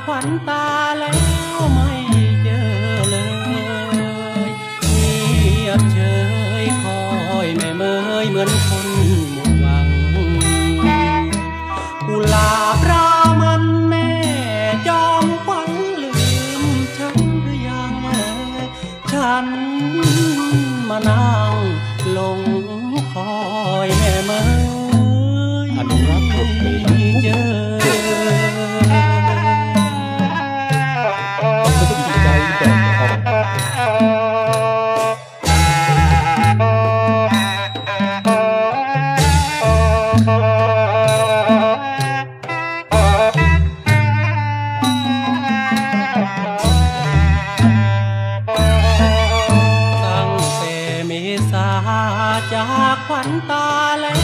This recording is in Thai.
ขวัญตาแล้วไม่เจอเลยเงียบเฉยคอยแม่เมยเหมือนคนหมดหวังกุหลาบรามันแม่จอมขวัญลืมฉันหรือยังฉันมานั่งลงคอยแม่เมยอนุรักษ์บทเพลงเจอใจแบบของตั้งแต่เมษาจากขวัญตาแล้ว